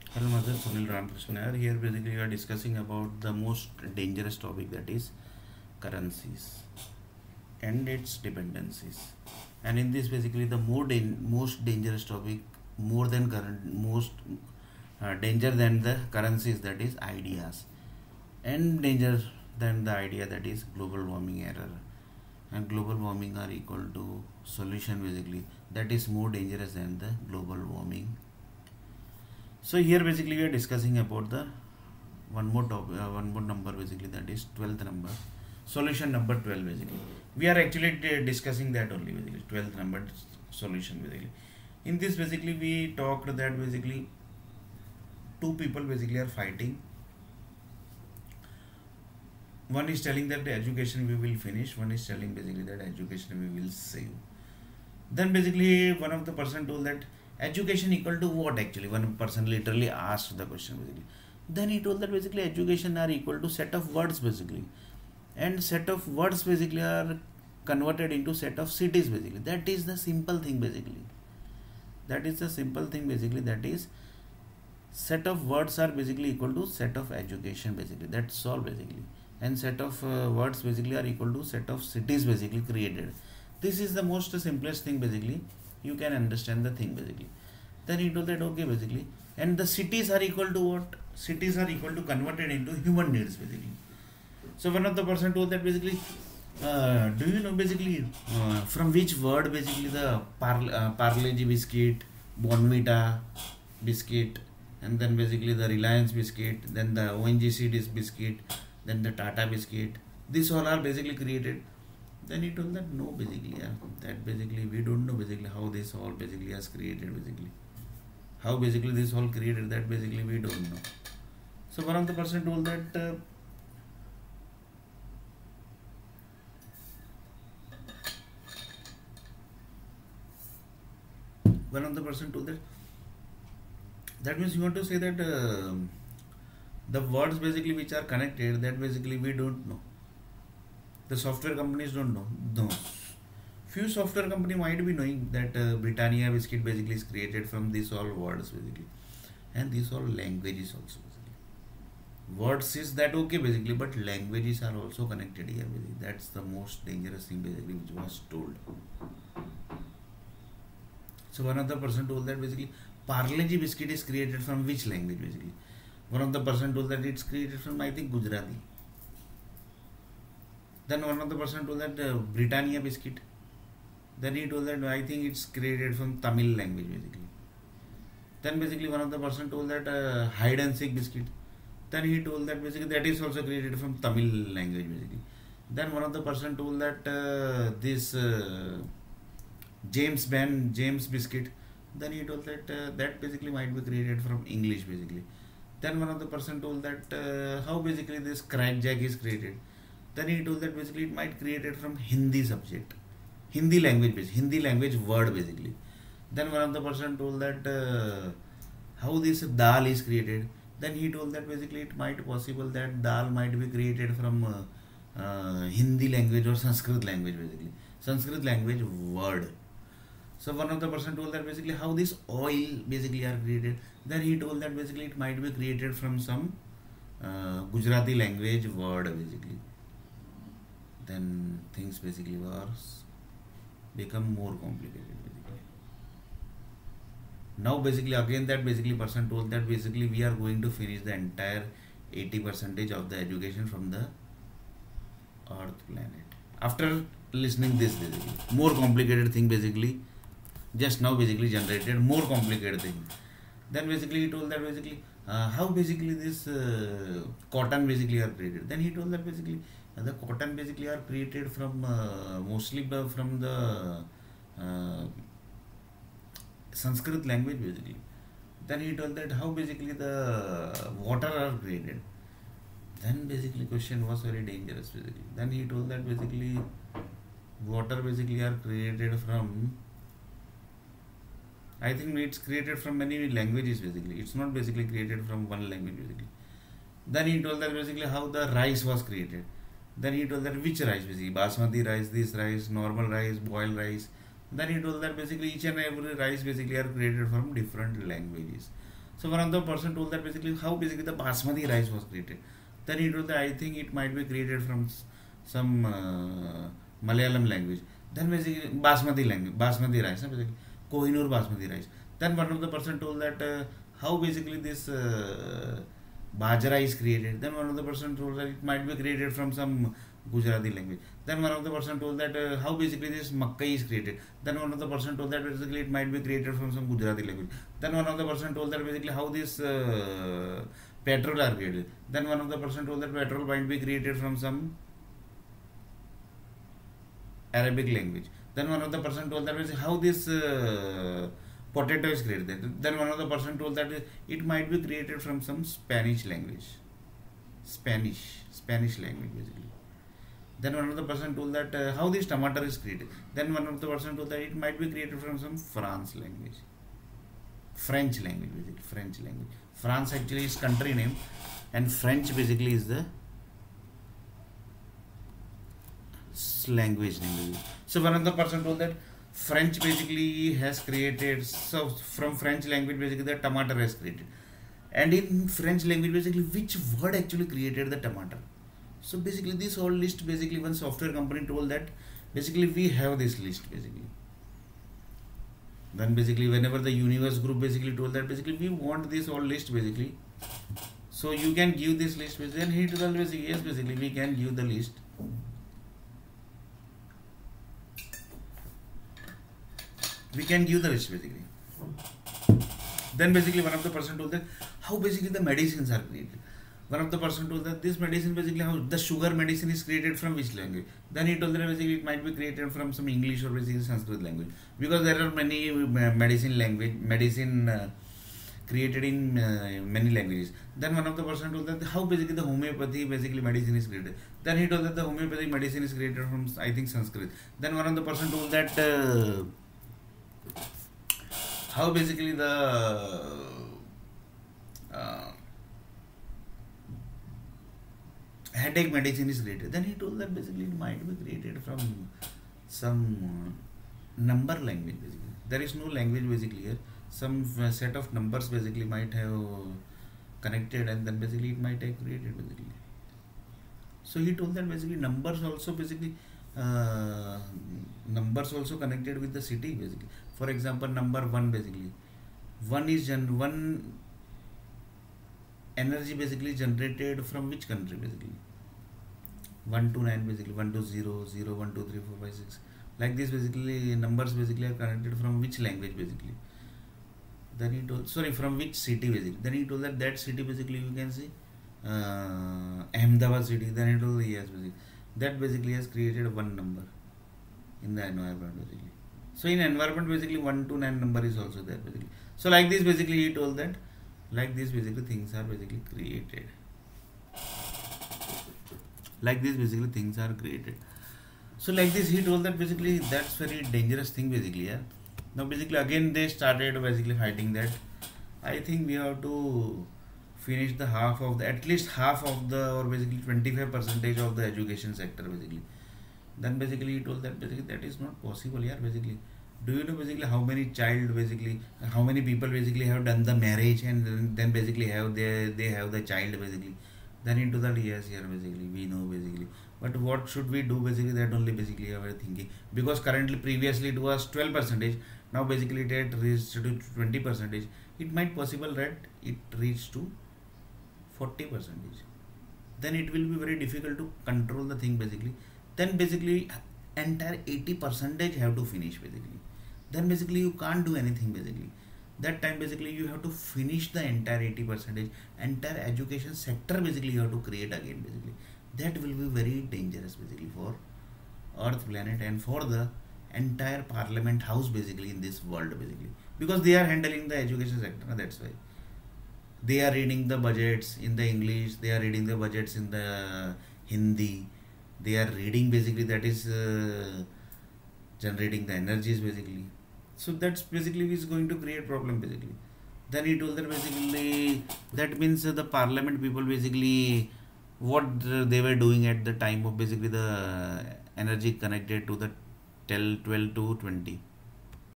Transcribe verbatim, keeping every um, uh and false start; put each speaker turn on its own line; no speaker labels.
Hello, Mother Sunil Ramakrishna. Here, basically, we are discussing about the most dangerous topic, that is currencies and its dependencies. And in this, basically, the more dan- most dangerous topic, more than current, most uh, danger than the currencies, that is ideas, and danger than the idea, that is global warming error. And global warming are equal to solution, basically, that is more dangerous than the global warming. So here basically we are discussing about the one more topic, uh, one more number, basically, that is twelfth number, solution number twelve, basically. We are actually d- discussing that only, basically twelfth number solution, basically. In this, basically, we talked that basically two people basically are fighting. One is telling that the education we will finish, one is telling basically that education we will save. Then basically one of the person told that education equal to what, actually. One person literally asked the question, basically. Then he told that basically education are equal to set of words, basically. And set of words basically are converted into set of cities, basically. That is the simple thing, basically. That is the simple thing, basically. That is set of words are basically equal to set of education, basically. That's all, basically. And set of uh, words basically are equal to set of cities basically created. This is the most simplest thing, basically. You can understand the thing, basically. Then he told that okay, basically, and the cities are equal to what? Cities are equal to converted into human needs, basically. So one of the person told that basically, uh, do you know basically uh, from which word basically the par- uh, Parle G biscuit, Bonvita biscuit, and then basically the Reliance biscuit, then the O N G C dis biscuit, then the Tata biscuit. These all are basically created. Then he told that no, basically, yeah, that basically we don't know basically how this all basically has created, basically. How basically this all created, that basically we don't know. So one of the person told that uh, one of the person told that that means you want to say that uh, the words basically which are connected, that basically we don't know. The software companies don't know. No. Few software company might be knowing that uh, Britannia biscuit basically is created from these all words, basically, and these all languages also, basically. Words is that okay, basically, but languages are also connected here, basically. That's the most dangerous thing, basically, which was told. So one of the person told that basically Parle-G biscuit is created from which language, basically. One of the person told that it's created from, I think, Gujarati. Then one of the person told that uh, Britannia biscuit. Then he told that I think it's created from Tamil language, basically. Then basically one of the person told that uh, hide and seek biscuit. Then he told that basically that is also created from Tamil language, basically. Then one of the person told that uh, this uh, James Ben James biscuit. Then he told that uh, that basically might be created from English, basically. Then one of the person told that uh, how basically this crackjack is created. Then he told that basically it might created from Hindi subject, Hindi language, basically, Hindi language word, basically. Then one of the person told that uh, how this dal is created. Then he told that basically it might possible that dal might be created from uh, uh, Hindi language or Sanskrit language, basically. Sanskrit language word. So one of the person told that basically how this oil basically are created. Then he told that basically it might be created from some uh, Gujarati language word, basically. Then things basically was become more complicated, basically. Now basically again that basically person told that basically we are going to finish the entire eighty percentage of the education from the earth planet. After listening this, basically more complicated thing, basically just now basically generated more complicated thing. Then basically he told that basically uh, how basically this uh, cotton basically are created. Then he told that basically uh, the cotton basically are created from uh, mostly by- from the uh, Sanskrit language, basically. Then he told that how basically the water are created. Then basically question was very dangerous, basically. Then he told that basically water basically are created from, I think it's created from many languages, basically. It's not basically created from one language, basically. Then he told that basically how the rice was created. Then he told that which rice, basically basmati rice, this rice, normal rice, boiled rice. Then he told that basically each and every rice basically are created from different languages. So one of the person told that basically how basically the basmati rice was created. Then he told that I think it might be created from s- some uh, Malayalam language. Then basically basmati language, basmati rice, huh, basically Kohinoor basmati rice. Then one of the person told that uh, how basically this uh, bajra is created. Then one of the person told that it might be created from some Gujarati language. Then one of the person told that uh, how basically this makka is created. Then one of the person told that basically it might be created from some Gujarati language. Then one of the person told that basically how this uh, petrol are created. Then one of the person told that petrol might be created from some Arabic language. Then one of the person told that basically how this uh, potato is created. Then one of the person told that it might be created from some Spanish language. Spanish, Spanish language basically. Then one of the person told that uh, how this tomato is created. Then one of the person told that it might be created from some France language. French language basically, French language. France actually is country name and French basically is the language name. So one of the person told that French basically has created, so from French language basically the tomato has created. And in French language basically which word actually created the tomato? So basically this whole list basically one software company told that basically we have this list basically. Then basically whenever the universe group basically told that basically we want this whole list basically. So you can give this list basically, and he told basically yes basically we can give the list. We can give the list basically. Then basically one of the person told that how basically the medicines are created. One of the person told that this medicine basically how the sugar medicine is created from which language. Then he told that basically it might be created from some English or basically Sanskrit language, because there are many uh, medicine language medicine uh, created in uh, many languages. Then one of the person told that how basically the homeopathy basically medicine is created. Then he told that the homeopathic medicine is created from I think Sanskrit. Then one of the person told that uh, how basically the uh, headache medicine is created. Then he told that basically it might be created from some uh, number language basically. There is no language basically here. Some uh, set of numbers basically might have connected and then basically it might have created basically. So he told that basically numbers also basically uh, numbers also connected with the city basically. For example, number one basically. One is gen one energy basically generated from which country basically? one to nine basically, one to zero, zero, one, two, three, four, five, six. Like this basically numbers basically are connected from which language basically. Then he told, sorry, from which city basically. Then he told that that city basically you can see uh, Ahmedabad city. Then he told yes basically. That basically has created one number in the environment basically. So in environment basically one to nine number is also there basically. So like this basically he told that like this basically things are basically created. Like this basically things are created. So like this he told that basically that's very dangerous thing basically. Yeah. Now basically again they started basically fighting that. I think we have to finish the half of the at least half of the or basically twenty-five percentage of the education sector basically. Then basically he told that basically that is not possible. Yeah. Basically. Do you know basically how many child basically how many people basically have done the marriage and then, then basically have they they have the child basically. Then into that yes here basically we know basically. But what should we do basically, that only basically we are thinking, because currently previously it was twelve percentage, now basically it had reached to twenty percentage. It might possible that it reached to forty percentage. Then it will be very difficult to control the thing basically. Then basically entire eighty percentage have to finish basically. Then basically you can't do anything basically. That time basically you have to finish the entire eighty percentage, entire education sector basically you have to create again basically. That will be very dangerous basically for earth planet and for the entire parliament house basically in this world basically, because they are handling the education sector. That's why they are reading the budgets in the English, they are reading the budgets in the Hindi, they are reading basically, that is uh, generating the energies basically. So that's basically is going to create problem basically. Then he told that basically that means uh, the parliament people basically what uh, they were doing at the time of basically the energy connected to the twelve to twenty.